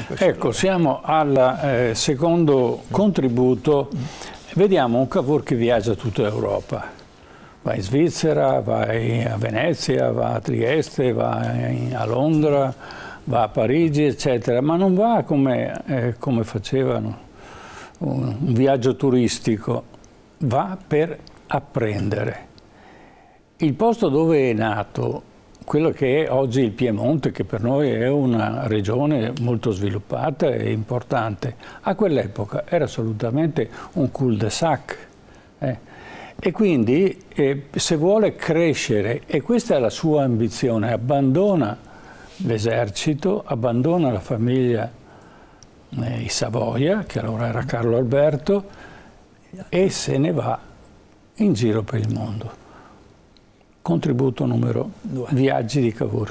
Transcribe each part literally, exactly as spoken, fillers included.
Ecco, siamo al eh, secondo contributo. Vediamo un Cavour che viaggia tutta Europa. Va in Svizzera, va a Venezia, va a Trieste, va in, a Londra, va a Parigi, eccetera, ma non va come, eh, come facevano un, un viaggio turistico, va per apprendere. Il posto dove è nato, quello che è oggi il Piemonte, che per noi è una regione molto sviluppata e importante, a quell'epoca era assolutamente un cul-de-sac. Eh. E quindi eh, se vuole crescere, e questa è la sua ambizione, abbandona l'esercito, abbandona la famiglia eh, i Savoia, che allora era Carlo Alberto, e se ne va in giro per il mondo. Contributo numero due. Viaggi di Cavour.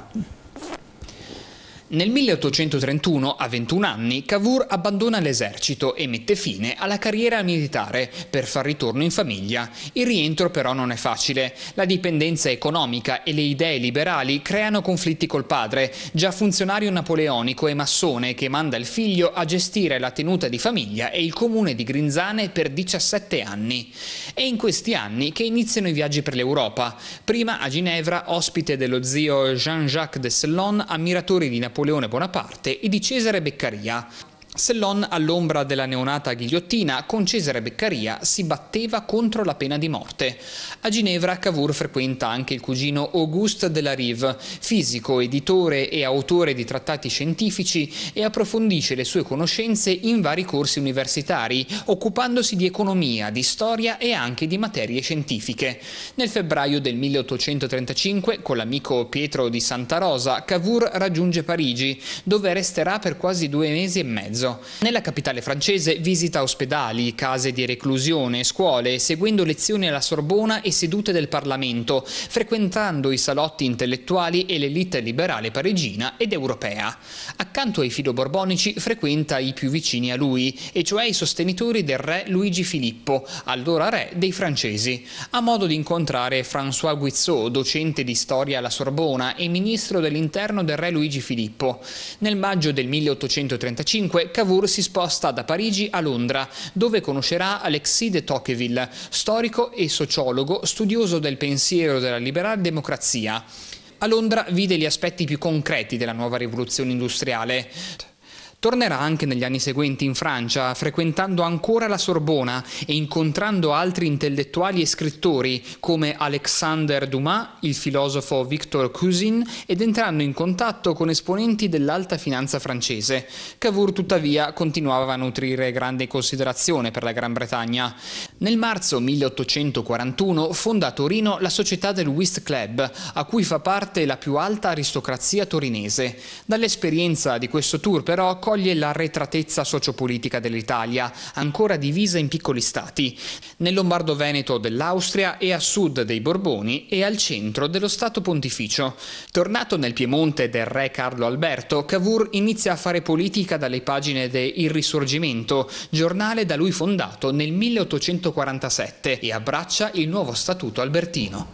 Nel milleottocentotrentuno, a ventuno anni, Cavour abbandona l'esercito e mette fine alla carriera militare per far ritorno in famiglia. Il rientro però non è facile. La dipendenza economica e le idee liberali creano conflitti col padre, già funzionario napoleonico e massone, che manda il figlio a gestire la tenuta di famiglia e il comune di Grinzane per diciassette anni. È in questi anni che iniziano i viaggi per l'Europa. Prima a Ginevra, ospite dello zio Jean-Jacques de Sellon, ammiratore di Napoleone Bonaparte e di Cesare Beccaria. Sellon, all'ombra della neonata ghigliottina, con Cesare Beccaria si batteva contro la pena di morte. A Ginevra Cavour frequenta anche il cugino Auguste de la Rive, fisico, editore e autore di trattati scientifici, e approfondisce le sue conoscenze in vari corsi universitari, occupandosi di economia, di storia e anche di materie scientifiche. Nel febbraio del milleottocentotrentacinque, con l'amico Pietro di Santa Rosa, Cavour raggiunge Parigi, dove resterà per quasi due mesi e mezzo. Nella capitale francese visita ospedali, case di reclusione, scuole, seguendo lezioni alla Sorbona e sedute del Parlamento, frequentando i salotti intellettuali e l'elite liberale parigina ed europea. Accanto ai filoborbonici frequenta i più vicini a lui, e cioè i sostenitori del re Luigi Filippo, allora re dei francesi. Ha modo di incontrare François Guizot, docente di storia alla Sorbona e ministro dell'interno del re Luigi Filippo. Nel maggio del milleottocentotrentacinque Cavour si sposta da Parigi a Londra, dove conoscerà Alexis de Tocqueville, storico e sociologo, studioso del pensiero della liberal democrazia. A Londra vide gli aspetti più concreti della nuova rivoluzione industriale. Tornerà anche negli anni seguenti in Francia, frequentando ancora la Sorbona e incontrando altri intellettuali e scrittori come Alexandre Dumas, il filosofo Victor Cousin, ed entrando in contatto con esponenti dell'alta finanza francese. Cavour tuttavia continuava a nutrire grande considerazione per la Gran Bretagna. Nel marzo milleottocentoquarantuno fonda a Torino la Società del Whist Club, a cui fa parte la più alta aristocrazia torinese. Dall'esperienza di questo tour però coglie l'arretratezza sociopolitica dell'Italia, ancora divisa in piccoli stati, nel Lombardo-Veneto dell'Austria e a sud dei Borboni e al centro dello Stato Pontificio. Tornato nel Piemonte del re Carlo Alberto, Cavour inizia a fare politica dalle pagine de Il Risorgimento, giornale da lui fondato nel milleottocentoquarantasette, e abbraccia il nuovo statuto albertino.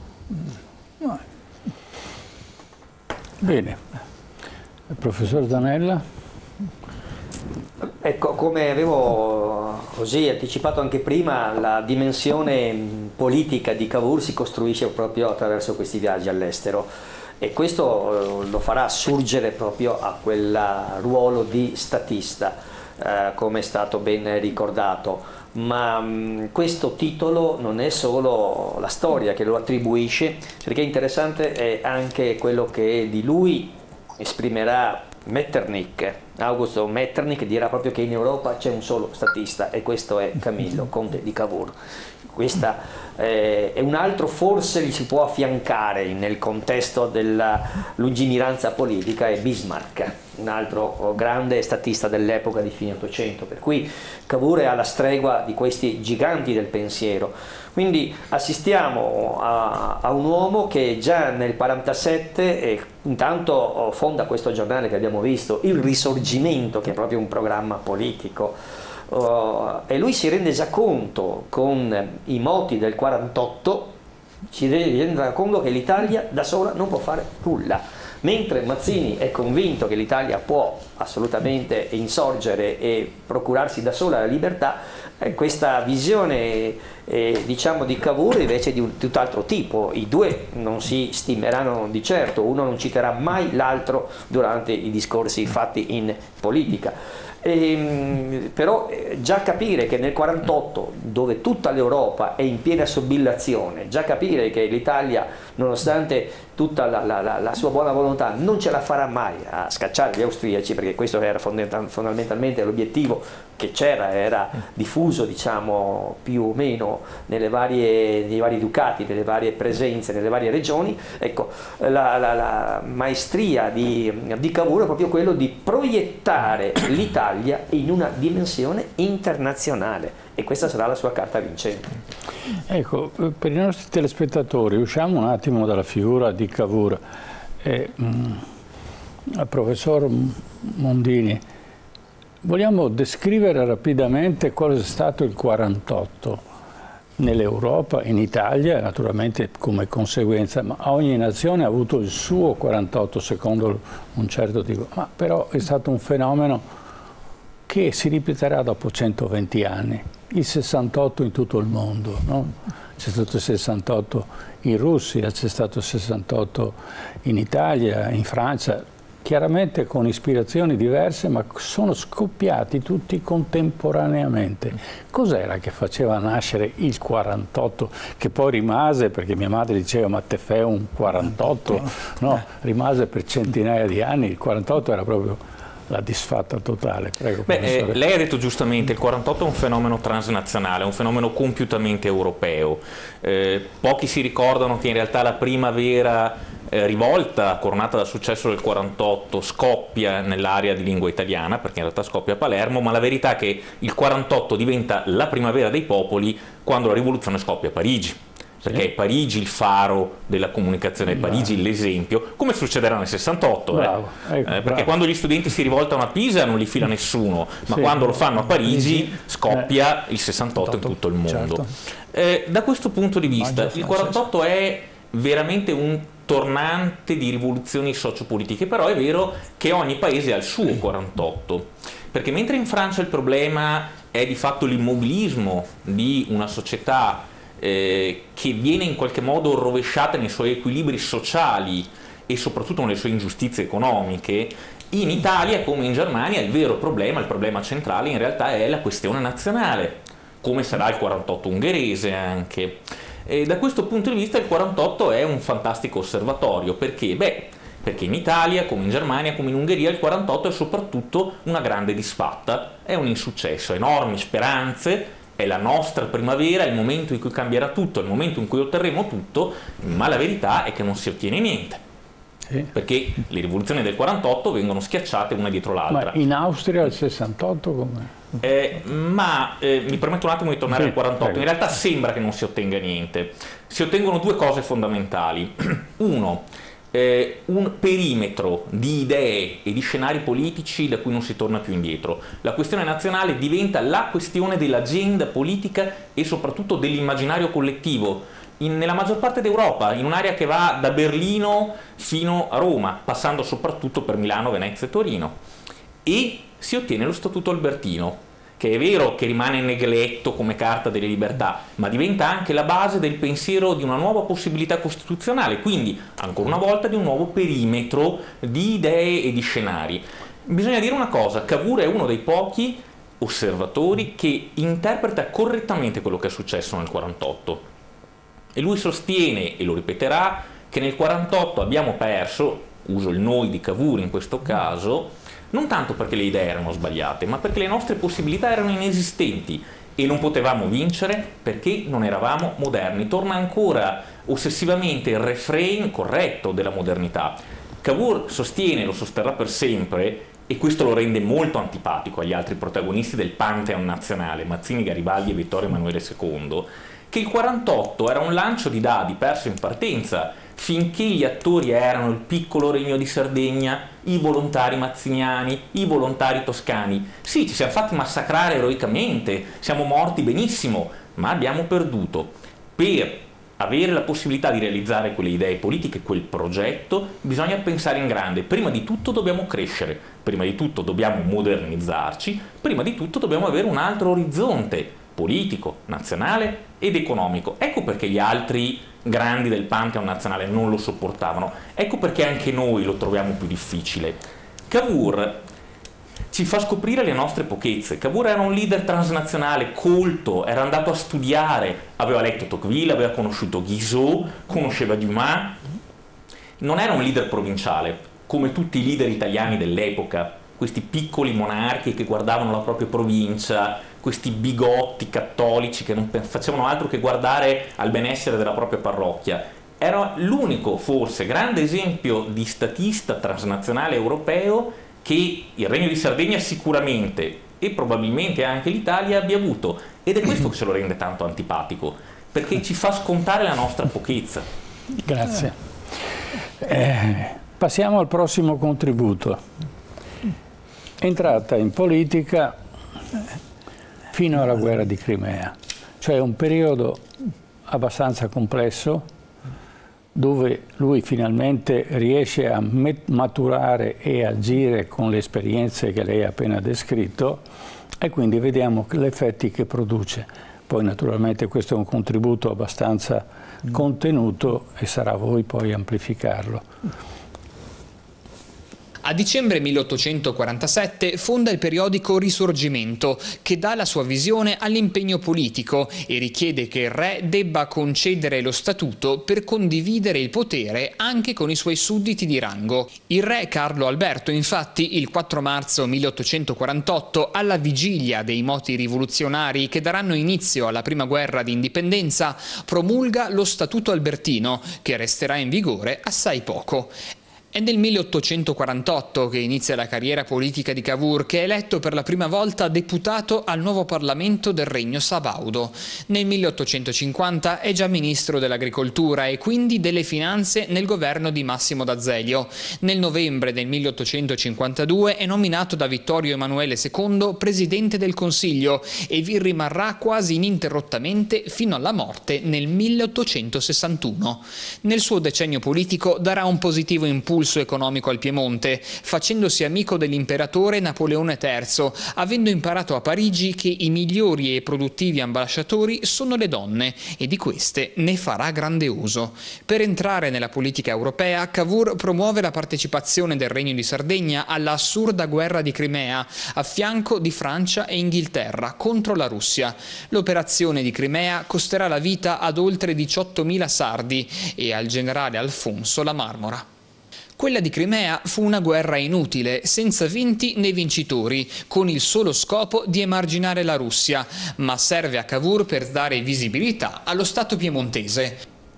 Bene. Il professor Zanella? Ecco, come avevo così anticipato anche prima, la dimensione politica di Cavour si costruisce proprio attraverso questi viaggi all'estero, e questo lo farà surgere proprio a quel ruolo di statista, eh, come è stato ben ricordato. Ma mh, questo titolo non è solo la storia che lo attribuisce, perché interessante è anche quello che di lui esprimerà Metternich. Augusto Metternich dirà proprio che in Europa c'è un solo statista, e questo è Camillo, conte di Cavour. Questa eh, è un altro, forse gli si può affiancare nel contesto della lungimiranza politica, è Bismarck, un altro grande statista dell'epoca di fine Ottocento, per cui Cavour è alla stregua di questi giganti del pensiero. Quindi assistiamo a, a un uomo che già nel quarantasette eh, intanto fonda questo giornale che abbiamo visto, Il Risorgimento, che è proprio un programma politico, uh, e lui si rende già conto con i moti del quarantotto, si rende conto che l'Italia da sola non può fare nulla, Mentre Mazzini è convinto che l'Italia può assolutamente insorgere e procurarsi da sola la libertà, eh, questa visione eh, diciamo di Cavour invece è di un tutt'altro tipo. I due non si stimeranno di certo, uno non citerà mai l'altro durante i discorsi fatti in politica. E, però già capire che nel quarantotto, dove tutta l'Europa è in piena sobillazione, già capire che l'Italia, nonostante tutta la, la, la sua buona volontà, non ce la farà mai a scacciare gli austriaci, perché questo era fondamentalmente l'obiettivo che c'era, era diffuso diciamo più o meno nelle varie, nei vari ducati, nelle varie presenze, nelle varie regioni. Ecco, la, la, la maestria di, di Cavour è proprio quello di proiettare l'Italia in una dimensione internazionale, e questa sarà la sua carta vincente. Ecco, per i nostri telespettatori usciamo un attimo dalla figura di Cavour. Eh, mh, professor Mondini, vogliamo descrivere rapidamente cosa è stato il quarantotto nell'Europa, in Italia, naturalmente come conseguenza, ma ogni nazione ha avuto il suo quarantotto secondo un certo tipo, ma però è stato un fenomeno che si ripeterà dopo centoventi anni, il sessantotto in tutto il mondo, no? C'è stato il sessantotto in Russia, c'è stato il sessantotto in Italia, in Francia, chiaramente con ispirazioni diverse, ma sono scoppiati tutti contemporaneamente. Cos'era che faceva nascere il quarantotto, che poi rimase, perché mia madre diceva ma te fai un quarantotto, no, rimase per centinaia di anni, il quarantotto era proprio la disfatta totale. Prego, Beh, eh, lei ha detto giustamente, il quarantotto è un fenomeno transnazionale, è un fenomeno compiutamente europeo. Eh, pochi si ricordano che in realtà la prima vera eh, rivolta coronata dal successo del quarantotto scoppia nell'area di lingua italiana, perché in realtà scoppia a Palermo, ma la verità è che il quarantotto diventa la primavera dei popoli quando la rivoluzione scoppia a Parigi. Perché è Parigi il faro della comunicazione, è Parigi l'esempio, come succederà nel sessantotto. Bravo, eh. ecco, eh, perché bravo. quando gli studenti si rivoltano a Pisa non li fila nessuno, ma sì, quando lo fanno a Parigi eh, scoppia il sessantotto in tutto il mondo. Certo. Eh, da questo punto di vista, Maggio il quarantotto è veramente un tornante di rivoluzioni sociopolitiche, però è vero che ogni paese ha il suo quarantotto, perché mentre in Francia il problema è di fatto l'immobilismo di una società Eh, che viene in qualche modo rovesciata nei suoi equilibri sociali e soprattutto nelle sue ingiustizie economiche, in Italia come in Germania il vero problema, il problema centrale in realtà è la questione nazionale, come sarà il quarantotto ungherese anche. E da questo punto di vista il quarantotto è un fantastico osservatorio, perché? Beh, perché in Italia, come in Germania, come in Ungheria, il quarantotto è soprattutto una grande disfatta, è un insuccesso, enormi speranze, è la nostra primavera, è il momento in cui cambierà tutto, è il momento in cui otterremo tutto, ma la verità è che non si ottiene niente, sì. Perché le rivoluzioni del quarantotto vengono schiacciate una dietro l'altra. Ma in Austria il sessantotto com'è? Eh, ma eh, mi permetto un attimo di tornare sì, al quarantotto, prego. In realtà sembra che non si ottenga niente, si ottengono due cose fondamentali. Uno, Eh, un perimetro di idee e di scenari politici da cui non si torna più indietro. La questione nazionale diventa la questione dell'agenda politica e soprattutto dell'immaginario collettivo. In, nella maggior parte d'Europa, in un'area che va da Berlino fino a Roma, passando soprattutto per Milano, Venezia e Torino. E si ottiene lo Statuto Albertino, che è vero che rimane negletto come Carta delle Libertà, ma diventa anche la base del pensiero di una nuova possibilità costituzionale, quindi ancora una volta di un nuovo perimetro di idee e di scenari. Bisogna dire una cosa, Cavour è uno dei pochi osservatori che interpreta correttamente quello che è successo nel quarantotto. E lui sostiene, e lo ripeterà, che nel quarantotto abbiamo perso, uso il noi di Cavour in questo caso, non tanto perché le idee erano sbagliate, ma perché le nostre possibilità erano inesistenti e non potevamo vincere perché non eravamo moderni. Torna ancora ossessivamente il refrain corretto della modernità. Cavour sostiene, lo sosterrà per sempre, e questo lo rende molto antipatico agli altri protagonisti del Pantheon nazionale, Mazzini, Garibaldi e Vittorio Emanuele secondo, che il quarantotto era un lancio di dadi perso in partenza, finché gli attori erano il piccolo regno di Sardegna, i volontari mazziniani, i volontari toscani. Sì, ci siamo fatti massacrare eroicamente, siamo morti benissimo, ma abbiamo perduto. Per avere la possibilità di realizzare quelle idee politiche, quel progetto, bisogna pensare in grande. Prima di tutto dobbiamo crescere, prima di tutto dobbiamo modernizzarci, prima di tutto dobbiamo avere un altro orizzonte politico, nazionale ed economico. Ecco perché gli altri grandi del Pantheon nazionale non lo sopportavano, ecco perché anche noi lo troviamo più difficile. Cavour ci fa scoprire le nostre pochezze. Cavour era un leader transnazionale, colto, era andato a studiare, aveva letto Tocqueville, aveva conosciuto Guizot, conosceva Dumas. Non era un leader provinciale, come tutti i leader italiani dell'epoca, questi piccoli monarchi che guardavano la propria provincia, questi bigotti cattolici che non facevano altro che guardare al benessere della propria parrocchia. Era l'unico, forse, grande esempio di statista transnazionale europeo che il Regno di Sardegna sicuramente e probabilmente anche l'Italia abbia avuto, ed è questo che ce lo rende tanto antipatico, perché ci fa scontare la nostra pochezza. Grazie. Eh, passiamo al prossimo contributo. Entrata in politica fino alla guerra di Crimea, cioè un periodo abbastanza complesso, dove lui finalmente riesce a maturare e agire con le esperienze che lei ha appena descritto, e quindi vediamo gli effetti che produce. Poi naturalmente questo è un contributo abbastanza contenuto e sarà a voi poi amplificarlo. A dicembre milleottocentoquarantasette fonda il periodico Risorgimento, che dà la sua visione all'impegno politico e richiede che il re debba concedere lo statuto per condividere il potere anche con i suoi sudditi di rango. Il re Carlo Alberto, infatti, il quattro marzo milleottocentoquarantotto, alla vigilia dei moti rivoluzionari che daranno inizio alla prima guerra di indipendenza, promulga lo Statuto Albertino, che resterà in vigore assai poco. È nel milleottocentoquarantotto che inizia la carriera politica di Cavour, che è eletto per la prima volta deputato al nuovo Parlamento del Regno Sabaudo. Nel milleottocentocinquanta è già ministro dell'Agricoltura e quindi delle Finanze nel governo di Massimo d'Azeglio. Nel novembre del milleottocentocinquantadue è nominato da Vittorio Emanuele secondo presidente del Consiglio e vi rimarrà quasi ininterrottamente fino alla morte nel milleottocentosessantuno. Nel suo decennio politico darà un positivo impulso economico al Piemonte, facendosi amico dell'imperatore Napoleone terzo, avendo imparato a Parigi che i migliori e produttivi ambasciatori sono le donne, e di queste ne farà grande uso. Per entrare nella politica europea, Cavour promuove la partecipazione del Regno di Sardegna alla assurda guerra di Crimea, a fianco di Francia e Inghilterra contro la Russia. L'operazione di Crimea costerà la vita ad oltre diciottomila sardi e al generale Alfonso La Marmora. Quella di Crimea fu una guerra inutile, senza vinti né vincitori, con il solo scopo di emarginare la Russia, ma serve a Cavour per dare visibilità allo Stato piemontese.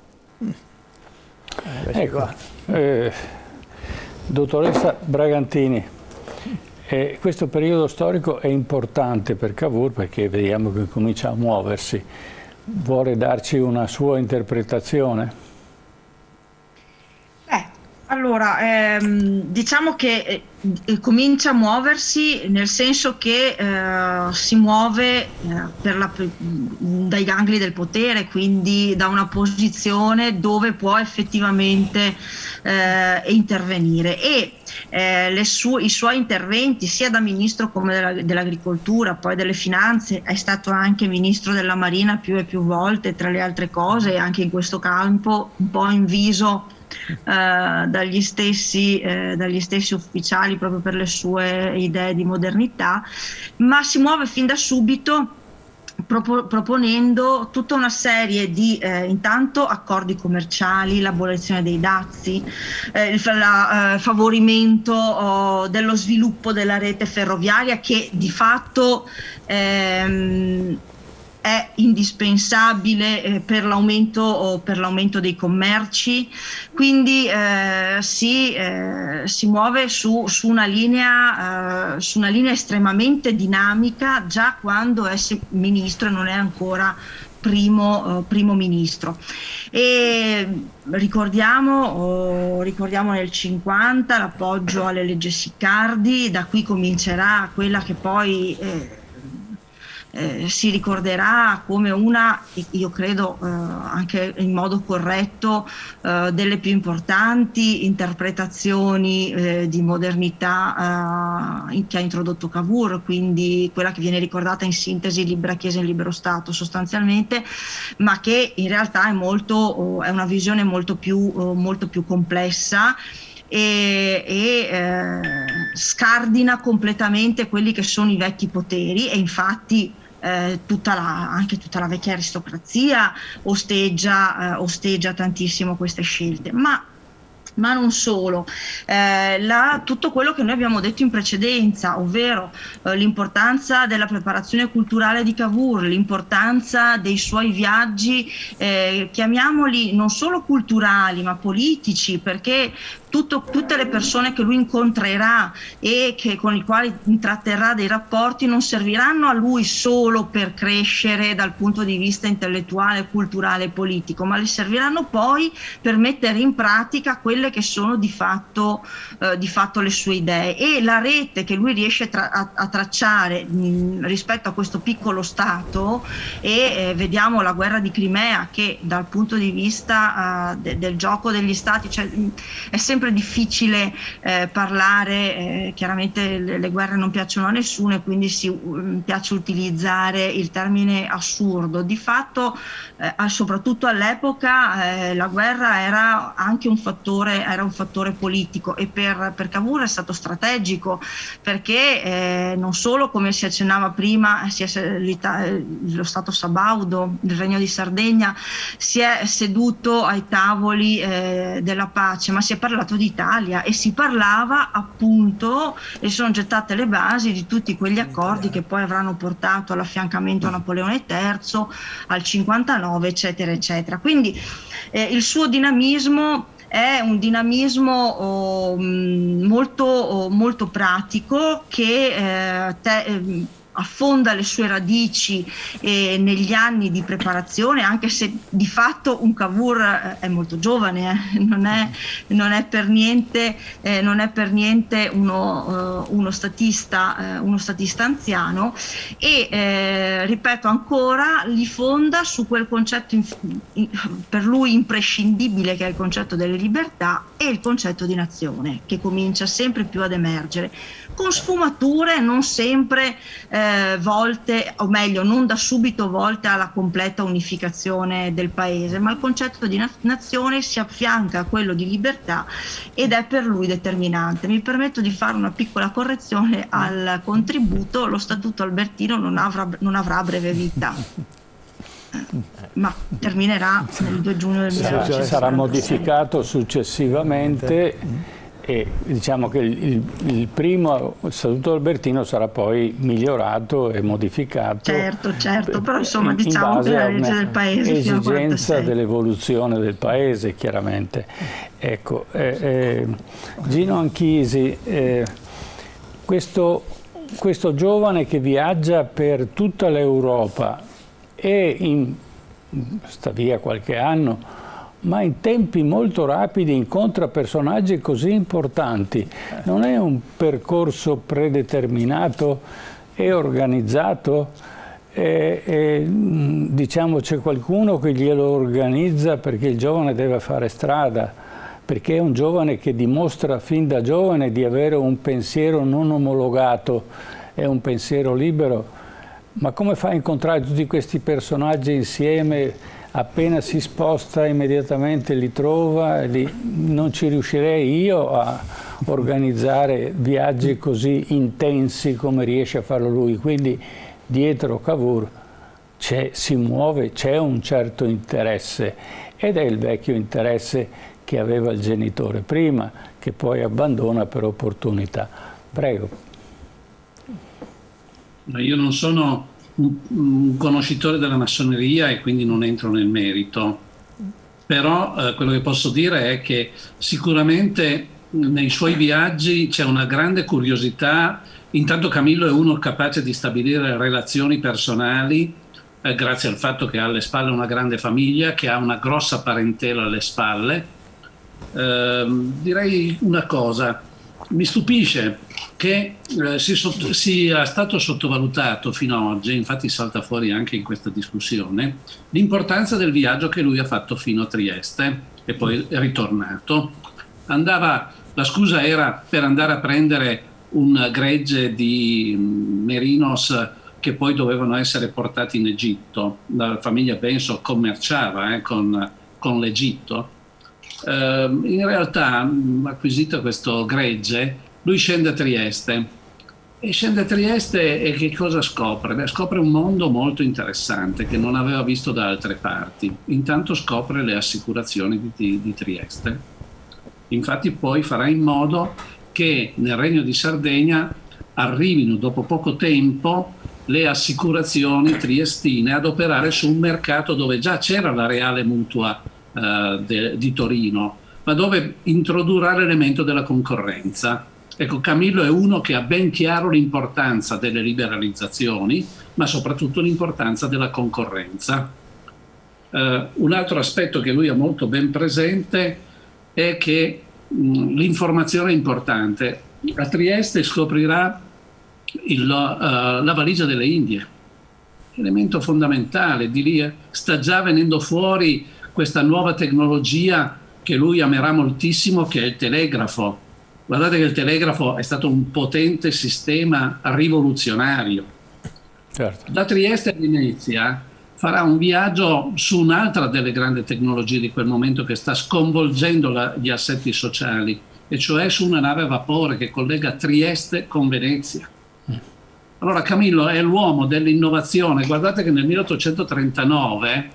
Ecco, eh, dottoressa Bragantini, eh, questo periodo storico è importante per Cavour perché vediamo che comincia a muoversi. Vuole darci una sua interpretazione? Allora, ehm, diciamo che eh, comincia a muoversi nel senso che eh, si muove eh, per la, dai gangli del potere, quindi da una posizione dove può effettivamente eh, intervenire, e eh, le sue, i suoi interventi sia da ministro come della, dell'agricoltura, poi delle finanze, è stato anche ministro della Marina più e più volte, tra le altre cose, anche in questo campo un po' inviso Uh, dagli stessi, uh, dagli stessi ufficiali proprio per le sue idee di modernità, ma si muove fin da subito propo proponendo tutta una serie di eh, intanto accordi commerciali, l'abolizione dei dazi, eh, il la, eh, favorimento oh, dello sviluppo della rete ferroviaria, che di fatto ehm, è indispensabile eh, per l'aumento o per l'aumento dei commerci, quindi eh, si, eh, si muove su, su, una linea, eh, su una linea estremamente dinamica già quando è ministro e non è ancora primo, eh, primo ministro. E ricordiamo, oh, ricordiamo nel cinquanta l'appoggio alle leggi Siccardi, da qui comincerà quella che poi eh, eh, si ricorderà come una, io credo eh, anche in modo corretto, eh, delle più importanti interpretazioni eh, di modernità eh, che ha introdotto Cavour, quindi quella che viene ricordata in sintesi Libera Chiesa in Libero Stato sostanzialmente, ma che in realtà è, molto, è una visione molto più, molto più complessa e, e eh, scardina completamente quelli che sono i vecchi poteri, e infatti eh, tutta la, anche tutta la vecchia aristocrazia osteggia, eh, osteggia tantissimo queste scelte. Ma Ma non solo, eh, la, tutto quello che noi abbiamo detto in precedenza, ovvero eh, l'importanza della preparazione culturale di Cavour, l'importanza dei suoi viaggi, eh, chiamiamoli non solo culturali ma politici, perché tutto, tutte le persone che lui incontrerà e che, con i quali intratterrà dei rapporti non serviranno a lui solo per crescere dal punto di vista intellettuale, culturale e politico, ma le serviranno poi per mettere in pratica quelle che sono di fatto, eh, di fatto le sue idee, e la rete che lui riesce tra a, a tracciare mh, rispetto a questo piccolo Stato, e eh, vediamo la guerra di Crimea, che dal punto di vista uh, de del gioco degli Stati, cioè, mh, è sempre difficile eh, parlare, eh, chiaramente le, le guerre non piacciono a nessuno e quindi si um, piace utilizzare il termine assurdo. Di fatto, eh, soprattutto all'epoca, eh, la guerra era anche un fattore, era un fattore politico, e per, per Cavour è stato strategico, perché eh, non solo, come si accennava prima, si è, lo Stato sabaudo, il Regno di Sardegna, si è seduto ai tavoli eh, della pace, ma si è parlato d'Italia, e si parlava appunto, e sono gettate le basi di tutti quegli accordi che poi avranno portato all'affiancamento a Napoleone terzo, al cinquantanove, eccetera eccetera. Quindi eh, il suo dinamismo è un dinamismo oh, molto, oh, molto pratico, che eh, te, eh, affonda le sue radici eh, negli anni di preparazione, anche se di fatto un Cavour eh, è molto giovane, eh, non, è, non è per niente, eh, non è per niente uno, uh, uno, statista, uh, uno statista anziano, e eh, ripeto ancora, li fonda su quel concetto in, in, per lui imprescindibile, che è il concetto delle libertà e il concetto di nazione, che comincia sempre più ad emergere, con sfumature non sempre eh, volte, o meglio, non da subito volte alla completa unificazione del paese, ma il concetto di nazione si affianca a quello di libertà ed è per lui determinante. Mi permetto di fare una piccola correzione al contributo: lo Statuto Albertino non avrà, non avrà breve vita, ma terminerà nel due giugno del millenovecentosessantasei. Sarà modificato successivamente, e diciamo che il, il primo Statuto Albertino sarà poi migliorato e modificato, certo, certo, però insomma in, diciamo in che la legge del paese, esigenza dell'evoluzione del paese, chiaramente. Ecco, eh, eh, Gino Anchisi, eh, questo, questo giovane che viaggia per tutta l'Europa e in, sta via qualche anno, ma in tempi molto rapidi incontra personaggi così importanti. Non è un percorso predeterminato e organizzato? E, e, diciamo, c'è qualcuno che glielo organizza, perché il giovane deve fare strada, perché è un giovane che dimostra fin da giovane di avere un pensiero non omologato, è un pensiero libero. Ma come fa a incontrare tutti questi personaggi insieme? Appena si sposta immediatamente li trova, li, non ci riuscirei io a organizzare viaggi così intensi come riesce a farlo lui. Quindi dietro Cavour si muove, c'è un certo interesse, ed è il vecchio interesse che aveva il genitore prima, che poi abbandona per opportunità. Prego. Io non sono un conoscitore della massoneria e quindi non entro nel merito, però eh, quello che posso dire è che sicuramente nei suoi viaggi c'è una grande curiosità. Intanto Camillo è uno capace di stabilire relazioni personali eh, grazie al fatto che ha alle spalle una grande famiglia, che ha una grossa parentela alle spalle. Eh, direi una cosa, mi stupisce che eh, si, sotto, sia stato sottovalutato fino ad oggi, infatti salta fuori anche in questa discussione, l'importanza del viaggio che lui ha fatto fino a Trieste e poi è ritornato. Andava, la scusa era per andare a prendere un gregge di merinos che poi dovevano essere portati in Egitto. La famiglia penso commerciava eh, con, con l'Egitto. Eh, in realtà, acquisito questo gregge, lui scende a Trieste e scende a Trieste e che cosa scopre? Beh, scopre un mondo molto interessante che non aveva visto da altre parti. Intanto scopre le assicurazioni di, di Trieste. Infatti poi farà in modo che nel Regno di Sardegna arrivino dopo poco tempo le assicurazioni triestine ad operare su un mercato dove già c'era la Reale Mutua eh, de, di Torino, ma dove introdurrà l'elemento della concorrenza. Ecco, Camillo è uno che ha ben chiaro l'importanza delle liberalizzazioni, ma soprattutto l'importanza della concorrenza. Eh, un altro aspetto che lui ha molto ben presente è che mh, l'informazione è importante. A Trieste scoprirà il, uh, la valigia delle Indie, elemento fondamentale. Di lì sta già venendo fuori questa nuova tecnologia che lui amerà moltissimo, che è il telegrafo. Guardate che il telegrafo è stato un potente sistema rivoluzionario. Certo. Da Trieste a Venezia farà un viaggio su un'altra delle grandi tecnologie di quel momento che sta sconvolgendo la, gli assetti sociali, e cioè su una nave a vapore che collega Trieste con Venezia. Allora Camillo è l'uomo dell'innovazione. Guardate che nel milleottocentotrentanove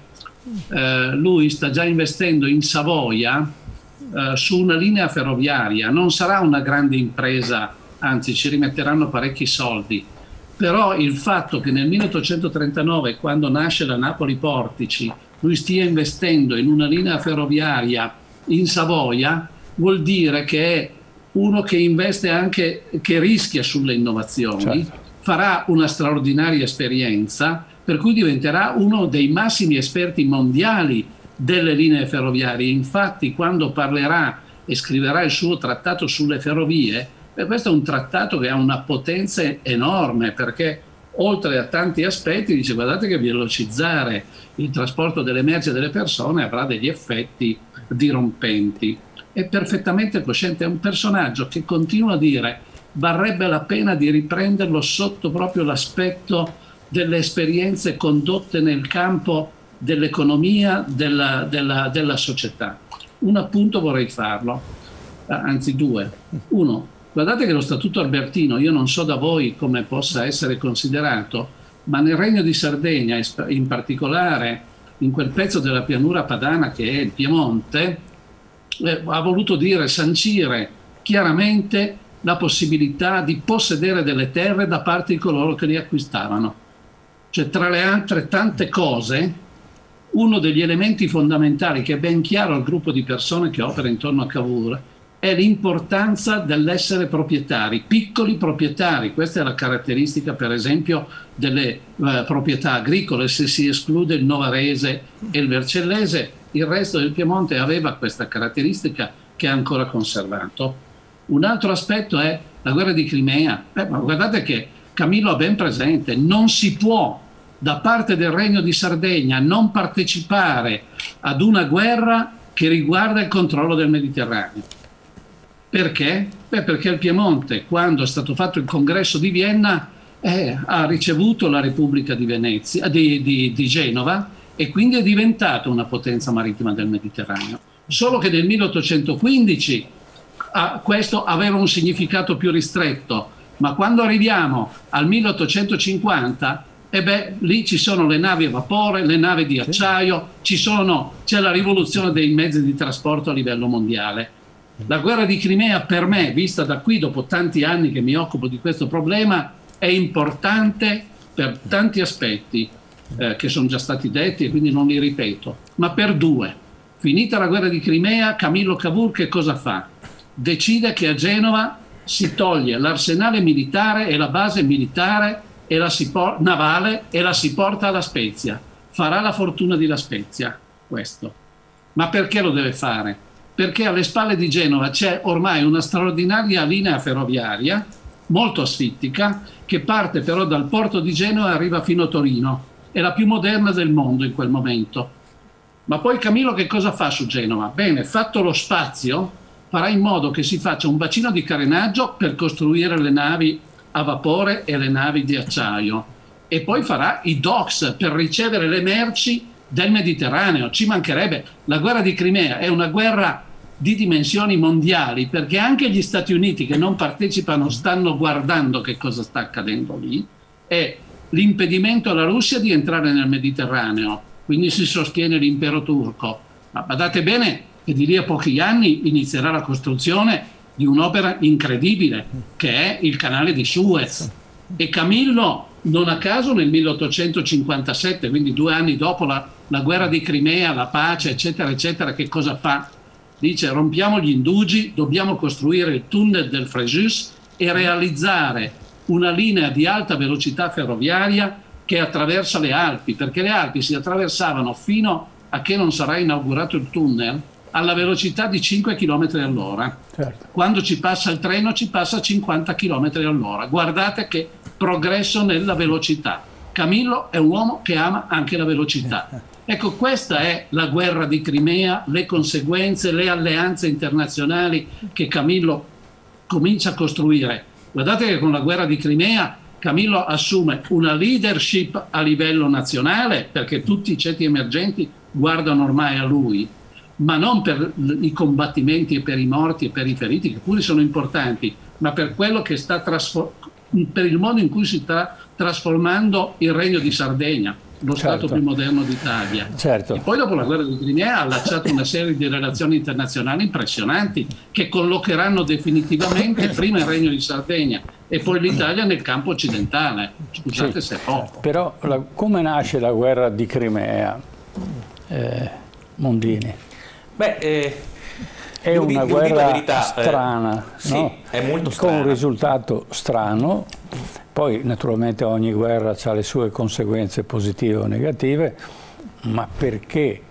eh, lui sta già investendo in Savoia eh, su una linea ferroviaria. Non sarà una grande impresa, anzi ci rimetteranno parecchi soldi, però il fatto che nel milleottocentotrentanove, quando nasce la Napoli Portici, lui stia investendo in una linea ferroviaria in Savoia vuol dire che è uno che investe anche, che rischia sulle innovazioni. Certo. Farà una straordinaria esperienza, per cui diventerà uno dei massimi esperti mondiali delle linee ferroviarie. Infatti, quando parlerà e scriverà il suo trattato sulle ferrovie, beh, questo è un trattato che ha una potenza enorme, perché oltre a tanti aspetti dice: guardate che velocizzare il trasporto delle merci e delle persone avrà degli effetti dirompenti. È perfettamente cosciente, è un personaggio che continua a dire varrebbe la pena di riprenderlo sotto proprio l'aspetto delle esperienze condotte nel campo dell'economia, della, della, della società. Un appunto vorrei farlo, anzi due. Uno, guardate che lo Statuto Albertino, io non so da voi come possa essere considerato, ma nel Regno di Sardegna, in particolare in quel pezzo della pianura padana che è il Piemonte, eh, ha voluto dire, sancire chiaramente la possibilità di possedere delle terre da parte di coloro che li acquistavano. Cioè, tra le altre tante cose, uno degli elementi fondamentali che è ben chiaro al gruppo di persone che opera intorno a Cavour è l'importanza dell'essere proprietari, piccoli proprietari. Questa è la caratteristica, per esempio, delle eh, proprietà agricole. Se si esclude il novarese e il vercellese, il resto del Piemonte aveva questa caratteristica che è ancora conservato. Un altro aspetto è la guerra di Crimea. Eh, ma guardate che Camillo ha ben presente, non si può da parte del Regno di Sardegna non partecipare ad una guerra che riguarda il controllo del Mediterraneo. Perché? Beh, perché il Piemonte, quando è stato fatto il congresso di Vienna, eh, ha ricevuto la Repubblica di, Venezia, di, di, di Genova, e quindi è diventato una potenza marittima del Mediterraneo. Solo che nel milleottocentoquindici ah, questo aveva un significato più ristretto, ma quando arriviamo al milleottocentocinquanta, e beh, lì ci sono le navi a vapore, le navi di acciaio, ci sono, c'è la rivoluzione dei mezzi di trasporto a livello mondiale. La guerra di Crimea per me, vista da qui dopo tanti anni che mi occupo di questo problema, è importante per tanti aspetti eh, che sono già stati detti e quindi non li ripeto, ma per due. Finita la guerra di Crimea, Camillo Cavour che cosa fa? Decide che a Genova si toglie l'arsenale militare e la base militare e la si por- navale e la si porta alla Spezia. Farà la fortuna di La Spezia, questo. Ma perché lo deve fare? Perché alle spalle di Genova c'è ormai una straordinaria linea ferroviaria molto asfittica, che parte però dal porto di Genova e arriva fino a Torino. È la più moderna del mondo in quel momento. Ma poi Camillo che cosa fa su Genova? Bene, fatto lo spazio, farà in modo che si faccia un bacino di carenaggio per costruire le navi a vapore e le navi di acciaio, e poi farà i docks per ricevere le merci del Mediterraneo. Ci mancherebbe. La guerra di Crimea è una guerra di dimensioni mondiali, perché anche gli Stati Uniti, che non partecipano, stanno guardando che cosa sta accadendo lì. È l'impedimento alla Russia di entrare nel Mediterraneo, quindi si sostiene l'impero turco. Ma badate bene che di lì a pochi anni inizierà la costruzione di un'opera incredibile, che è il canale di Suez. E Camillo, non a caso, nel milleottocentocinquantasette, quindi due anni dopo la, la guerra di Crimea, la pace, eccetera, eccetera, che cosa fa? Dice: rompiamo gli indugi, dobbiamo costruire il tunnel del Frejus e realizzare una linea di alta velocità ferroviaria che attraversa le Alpi, perché le Alpi si attraversavano fino a che non sarà inaugurato il tunnel alla velocità di cinque chilometri all'ora. Certo. Quando ci passa il treno ci passa a cinquanta chilometri all'ora. Guardate che progresso nella velocità. Camillo è un uomo che ama anche la velocità. Ecco, questa è la guerra di Crimea, le conseguenze, le alleanze internazionali che Camillo comincia a costruire. Guardate che con la guerra di Crimea Camillo assume una leadership a livello nazionale, perché tutti i ceti emergenti guardano ormai a lui, ma non per i combattimenti e per i morti e per i feriti, che pure sono importanti, ma per quello che sta trasfor- per il modo in cui si sta trasformando il Regno di Sardegna, lo certo. Stato più moderno d'Italia. Certo. E poi dopo la guerra di Crimea ha allacciato una serie di relazioni internazionali impressionanti che collocheranno definitivamente prima il Regno di Sardegna e poi l'Italia nel campo occidentale. Scusate sì. se è poco. Però la, come nasce la guerra di Crimea, eh, Mondini? Beh, eh, è una di, guerra verità, strana, eh, sì, no? È molto con strana. un risultato strano. Poi naturalmente ogni guerra ha le sue conseguenze positive o negative, ma perché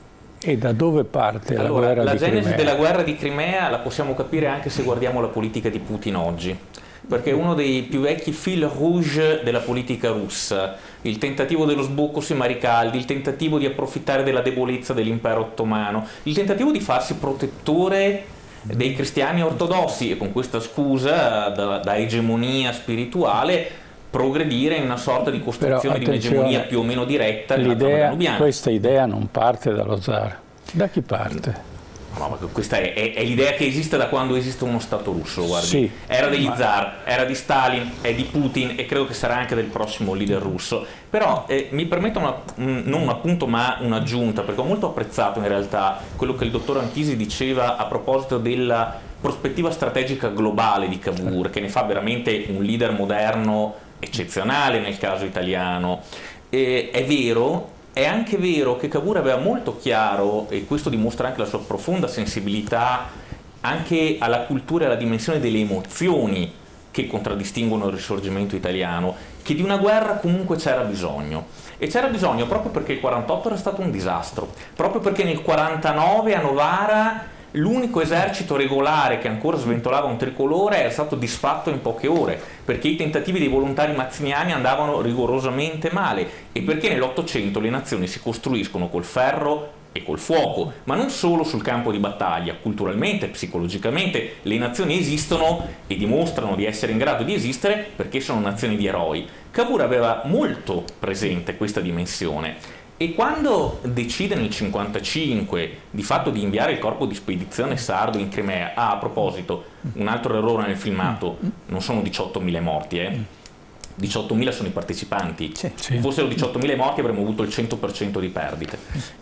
e da dove parte allora, la guerra la di Crimea? La genesi della guerra di Crimea la possiamo capire anche se guardiamo la politica di Putin oggi, perché è uno dei più vecchi fil rouge della politica russa, il tentativo dello sbocco sui mariscaldi, il tentativo di approfittare della debolezza dell'impero ottomano, il tentativo di farsi protettore dei cristiani ortodossi e con questa scusa da, da egemonia spirituale progredire in una sorta di costruzione di un'egemonia più o meno diretta nella zona danubiana. Questa idea non parte dallo zar. Da chi parte? No, ma questa è, è, è l'idea che esiste da quando esiste uno Stato russo, guardi. Sì, era degli ma... zar, era di Stalin, è di Putin e credo che sarà anche del prossimo leader russo. Però eh, mi permetto una, un, non un appunto ma un'aggiunta, perché ho molto apprezzato in realtà quello che il dottor Anchisi diceva a proposito della prospettiva strategica globale di Cavour, che ne fa veramente un leader moderno eccezionale nel caso italiano. Eh, è vero. È anche vero che Cavour aveva molto chiaro, e questo dimostra anche la sua profonda sensibilità anche alla cultura e alla dimensione delle emozioni che contraddistinguono il risorgimento italiano, che di una guerra comunque c'era bisogno. E c'era bisogno proprio perché il quarantotto era stato un disastro, proprio perché nel quarantanove a Novara l'unico esercito regolare che ancora sventolava un tricolore era stato disfatto in poche ore, perché i tentativi dei volontari mazziniani andavano rigorosamente male e perché nell'Ottocento le nazioni si costruiscono col ferro e col fuoco, ma non solo sul campo di battaglia. Culturalmente, psicologicamente le nazioni esistono e dimostrano di essere in grado di esistere perché sono nazioni di eroi. Cavour aveva molto presente questa dimensione. E quando decide nel cinquantacinque di fatto di inviare il corpo di spedizione sardo in Crimea, ah, a proposito, un altro errore nel filmato, non sono diciottomila morti, eh? diciottomila sono i partecipanti, sì, sì. Se fossero diciottomila morti avremmo avuto il cento per cento di perdite.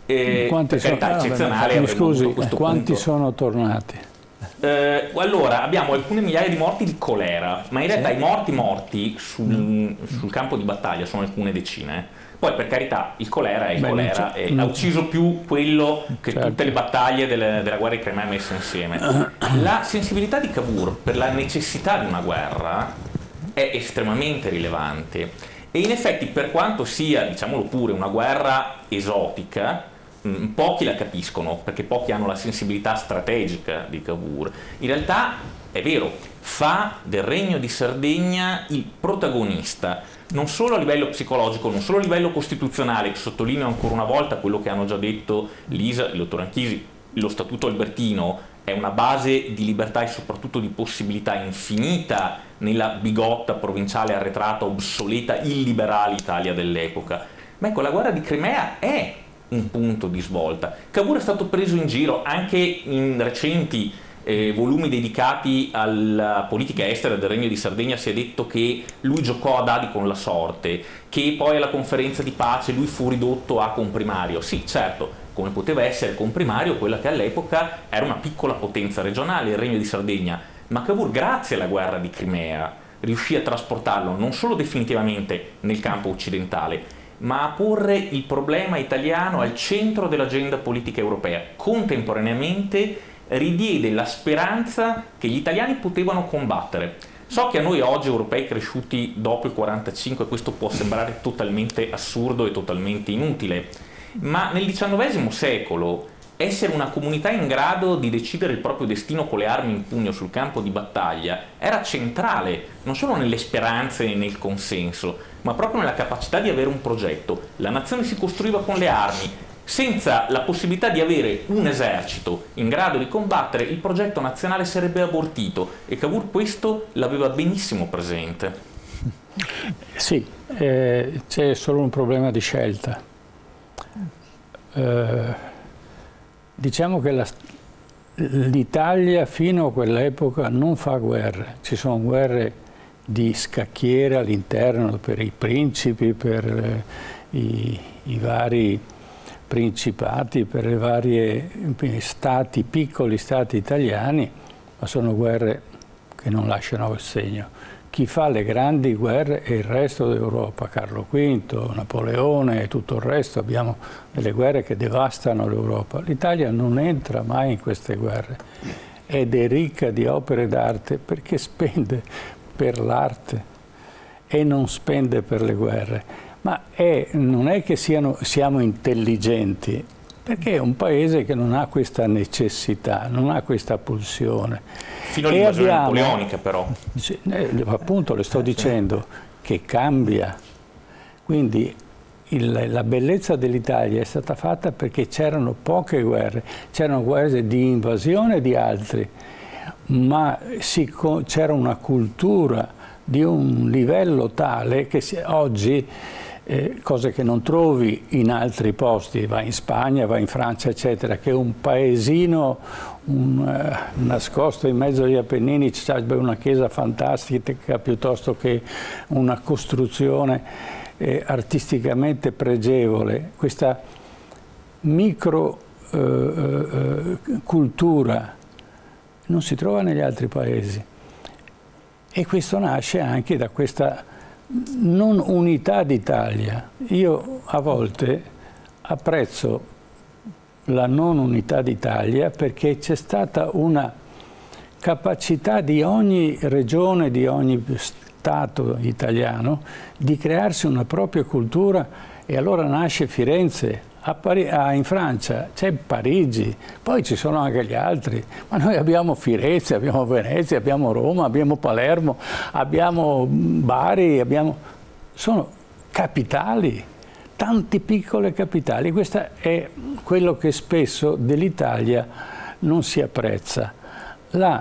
E quanti per carità sono, eccezionale mi avremmo scusi, avuto questo quanti punto. sono tornati? Eh, allora, abbiamo alcune migliaia di morti di colera, ma in realtà sì. i morti morti sul, sul campo di battaglia sono alcune decine. Poi per carità il colera è il Beh, colera e ha ucciso più quello che certo. tutte le battaglie delle, della guerra di Crimea messe insieme. La sensibilità di Cavour per la necessità di una guerra è estremamente rilevante e in effetti, per quanto sia, diciamolo pure, una guerra esotica, mh, pochi la capiscono perché pochi hanno la sensibilità strategica di Cavour. In realtà è vero, fa del Regno di Sardegna il protagonista, non solo a livello psicologico, non solo a livello costituzionale, sottolineo ancora una volta quello che hanno già detto Lisa e il dottor Anchisi, lo Statuto Albertino è una base di libertà e soprattutto di possibilità infinita nella bigotta provinciale arretrata, obsoleta, illiberale Italia dell'epoca. Ma ecco, la guerra di Crimea è un punto di svolta. Cavour è stato preso in giro anche in recenti eh, volumi dedicati alla politica estera del Regno di Sardegna. Si è detto che lui giocò a dadi con la sorte, che poi alla conferenza di pace lui fu ridotto a comprimario. Sì, certo, come poteva essere comprimario quella che all'epoca era una piccola potenza regionale, il Regno di Sardegna, ma Cavour, grazie alla guerra di Crimea, riuscì a trasportarlo non solo definitivamente nel campo occidentale, ma a porre il problema italiano al centro dell'agenda politica europea. Contemporaneamente ridiede la speranza che gli italiani potevano combattere. So che a noi oggi europei cresciuti dopo il quarantacinque questo può sembrare totalmente assurdo e totalmente inutile, ma nel diciannovesimo secolo essere una comunità in grado di decidere il proprio destino con le armi in pugno sul campo di battaglia era centrale, non solo nelle speranze e nel consenso, ma proprio nella capacità di avere un progetto. La nazione si costruiva con le armi. Senza la possibilità di avere un esercito in grado di combattere, il progetto nazionale sarebbe abortito, e Cavour questo l'aveva benissimo presente. Sì, eh, c'è solo un problema di scelta. Eh, diciamo che l'Italia fino a quell'epoca non fa guerre, ci sono guerre di scacchiere all'interno per i principi, per eh, i, i vari principati, per i vari stati, piccoli stati italiani, ma sono guerre che non lasciano il segno. Chi fa le grandi guerre è il resto d'Europa, Carlo quinto, Napoleone e tutto il resto, abbiamo delle guerre che devastano l'Europa. L'Italia non entra mai in queste guerre ed è ricca di opere d'arte perché spende per l'arte e non spende per le guerre. Ma è, non è che siano, siamo intelligenti, perché è un paese che non ha questa necessità, non ha questa pulsione. Fino all'invasione napoleonica però. Sì, eh, appunto le sto dicendo che cambia. Quindi il, la bellezza dell'Italia è stata fatta perché c'erano poche guerre, c'erano guerre di invasione di altri, ma c'era una cultura di un livello tale che si, oggi Eh, cose che non trovi in altri posti, vai in Spagna, vai in Francia, eccetera, che un paesino un, uh, nascosto in mezzo agli Appennini c'è una chiesa fantastica piuttosto che una costruzione eh, artisticamente pregevole. Questa micro uh, uh, cultura non si trova negli altri paesi, e questo nasce anche da questa non unità d'Italia. Io a volte apprezzo la non unità d'Italia perché c'è stata una capacità di ogni regione, di ogni Stato italiano di crearsi una propria cultura, e allora nasce Firenze. A Pari- a, in Francia c'è Parigi, poi ci sono anche gli altri, ma noi abbiamo Firenze, abbiamo Venezia, abbiamo Roma, abbiamo Palermo, abbiamo Bari, abbiamo... sono capitali, tante piccole capitali. Questo è quello che spesso dell'Italia non si apprezza, la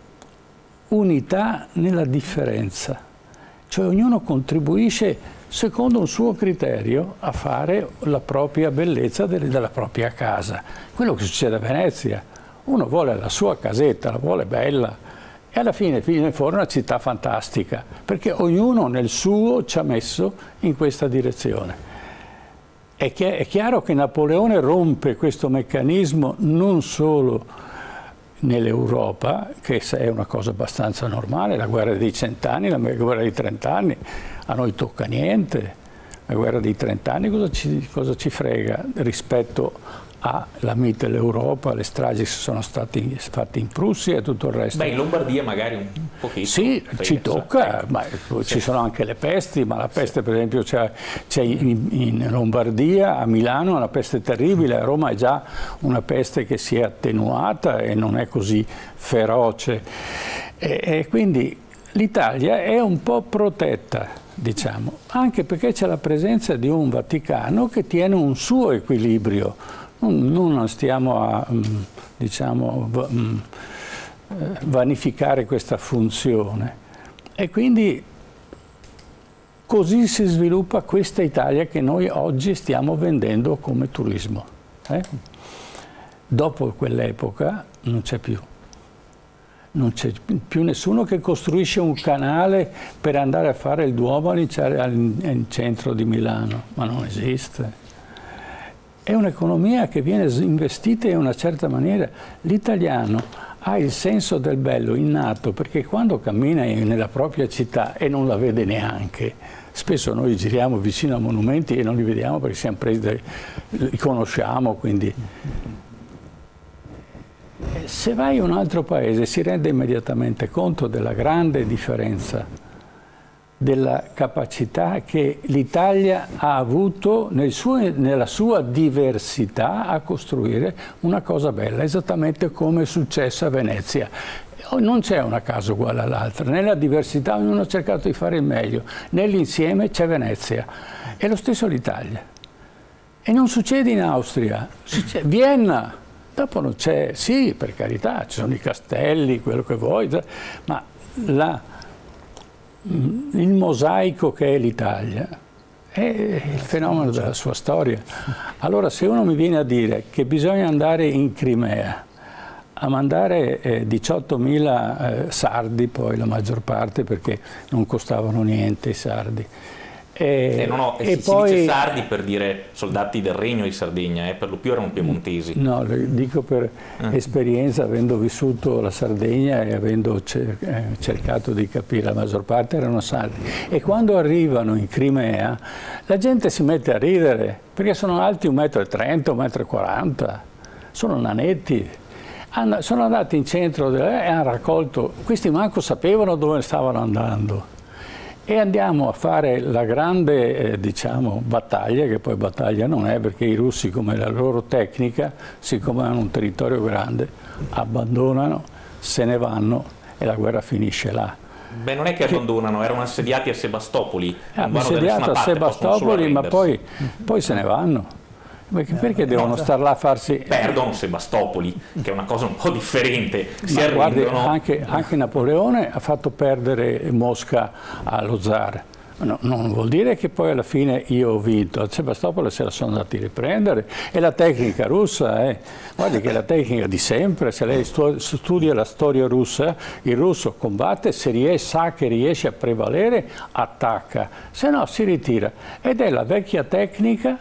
unità nella differenza, cioè ognuno contribuisce secondo un suo criterio a fare la propria bellezza della propria casa. Quello che succede a Venezia, uno vuole la sua casetta, la vuole bella, e alla fine viene fuori una città fantastica, perché ognuno nel suo ci ha messo in questa direzione. È, chi è chiaro che Napoleone rompe questo meccanismo non solo nell'Europa, che è una cosa abbastanza normale, la guerra dei cent'anni, la guerra dei trent'anni, a noi tocca niente. La guerra dei trent'anni cosa ci, cosa ci frega rispetto alla Mitteleuropa, le stragi che sono state fatte in Prussia e tutto il resto. Beh, in Lombardia magari un pochino. Sì, ci tocca, ma sì. Ci sono anche le pesti, ma la peste sì. Per esempio c'è in, in Lombardia, a Milano, una peste terribile, a Roma è già una peste che si è attenuata e non è così feroce. E, e quindi l'Italia è un po' protetta, diciamo, anche perché c'è la presenza di un Vaticano che tiene un suo equilibrio. Non, non stiamo a, diciamo, vanificare questa funzione. E quindi così si sviluppa questa Italia che noi oggi stiamo vendendo come turismo. Eh? Dopo quell'epoca non c'è più. Non c'è più nessuno che costruisce un canale per andare a fare il Duomo al centro di Milano, ma non esiste. È un'economia che viene investita in una certa maniera. L'italiano ha il senso del bello innato, perché quando cammina nella propria città e non la vede neanche, spesso noi giriamo vicino a monumenti e non li vediamo perché siamo presi dai, li conosciamo, quindi se vai in un altro paese si rende immediatamente conto della grande differenza, della capacità che l'Italia ha avuto nel suo, nella sua diversità a costruire una cosa bella, esattamente come è successo a Venezia. Non c'è una casa uguale all'altra, nella diversità ognuno ha cercato di fare il meglio, nell'insieme c'è Venezia, e lo stesso l'Italia. E non succede in Austria, succede Vienna. Dopo non c'è, sì, per carità, ci sono i castelli, quello che vuoi, ma la, il mosaico che è l'Italia è il fenomeno della sua storia. Allora, se uno mi viene a dire che bisogna andare in Crimea a mandare eh, diciottomila eh, sardi, poi la maggior parte, perché non costavano niente i sardi, E, eh, no, no, e si, poi, si dice sardi per dire soldati del Regno di Sardegna, eh, per lo più erano piemontesi. No, dico per eh. esperienza, avendo vissuto la Sardegna e avendo cer eh, cercato di capire, la maggior parte erano sardi. E quando arrivano in Crimea la gente si mette a ridere, perché sono alti un metro e trenta, un metro e quaranta, sono nanetti. Hanno, sono andati in centro e hanno raccolto, questi manco sapevano dove stavano andando. E andiamo a fare la grande eh, diciamo, battaglia, che poi battaglia non è, perché i russi, come la loro tecnica, siccome hanno un territorio grande, abbandonano, se ne vanno e la guerra finisce là. Beh, non è che, che abbandonano, erano assediati a Sebastopoli. Ah, assediati a Sebastopoli, ma poi, poi se ne vanno. Perché, perché devono star là a farsi... Perdono Sebastopoli, che è una cosa un po' differente. Si Ma guardi, arrendono... anche, anche Napoleone ha fatto perdere Mosca allo zar. No, non vuol dire che poi alla fine io ho vinto. A Sebastopoli se la sono andati a riprendere. E la tecnica russa, eh. Guardi che è la tecnica di sempre. Se lei studia la storia russa, il russo combatte, se riesce, sa che riesce a prevalere, attacca. Se no si ritira. Ed è la vecchia tecnica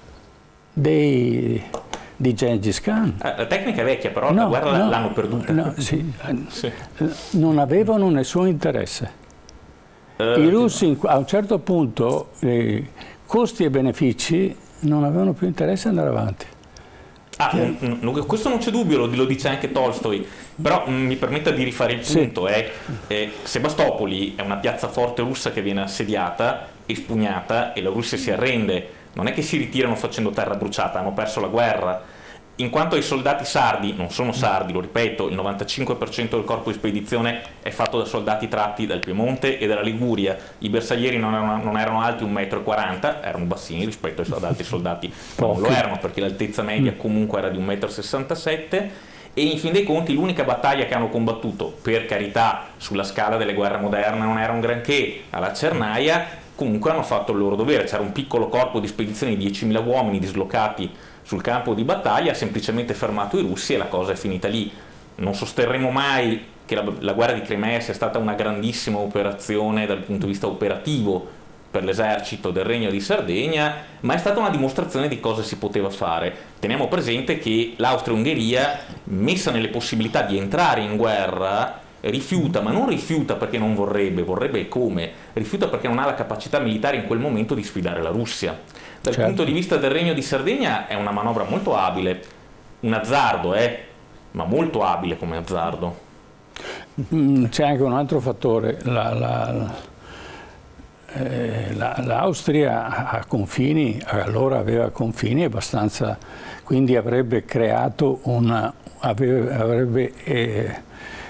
Dei, di Gengis Khan. Eh, la tecnica è vecchia, però no, la guerra no, l'hanno perduta. No, sì. Sì. Non avevano nessun interesse. Uh, I russi a un certo punto, eh, costi e benefici, non avevano più interesse ad andare avanti. Ah, n- questo non c'è dubbio, lo, lo dice anche Tolstoi, però mh, mi permetta di rifare il punto. Sì. Eh, eh, Sebastopoli è una piazzaforte russa che viene assediata, espugnata, e la Russia si arrende. Non è che si ritirano facendo terra bruciata, hanno perso la guerra. In quanto ai soldati sardi, non sono sardi, lo ripeto, il novantacinque per cento del corpo di spedizione è fatto da soldati tratti dal Piemonte e dalla Liguria. I bersaglieri non erano, non erano alti un metro e quaranta, erano bassini rispetto ad altri soldati, non lo erano, perché l'altezza media comunque era di un metro e sessantasette. E in fin dei conti l'unica battaglia che hanno combattuto, per carità, sulla scala delle guerre moderne non era un granché, alla Cernaia, comunque hanno fatto il loro dovere. C'era un piccolo corpo di spedizione di diecimila uomini dislocati sul campo di battaglia, ha semplicemente fermato i russi e la cosa è finita lì. Non sosterremo mai che la, la guerra di Crimea sia stata una grandissima operazione dal punto di vista operativo per l'esercito del Regno di Sardegna, ma è stata una dimostrazione di cosa si poteva fare. Teniamo presente che l'Austria-Ungheria, messa nelle possibilità di entrare in guerra, rifiuta, ma non rifiuta perché non vorrebbe, vorrebbe come? Rifiuta perché non ha la capacità militare in quel momento di sfidare la Russia. Dal certo. punto di vista del Regno di Sardegna è una manovra molto abile, un azzardo, eh, ma molto abile come azzardo. C'è anche un altro fattore, la, la, eh, la, l'Austria ha confini, allora aveva confini abbastanza, quindi avrebbe creato una, avrebbe, avrebbe eh,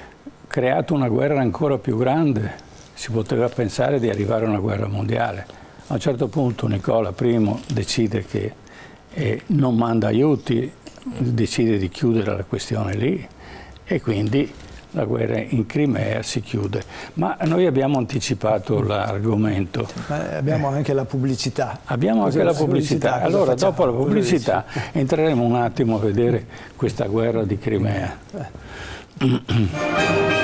creato una guerra ancora più grande, si poteva pensare di arrivare a una guerra mondiale. A un certo punto Nicola primo decide che eh, non manda aiuti, decide di chiudere la questione lì e quindi la guerra in Crimea si chiude. Ma noi abbiamo anticipato l'argomento. Ma abbiamo anche la pubblicità. Abbiamo anche la pubblicità. pubblicità. Allora, dopo la pubblicità entreremo un attimo a vedere questa guerra di Crimea. Eh.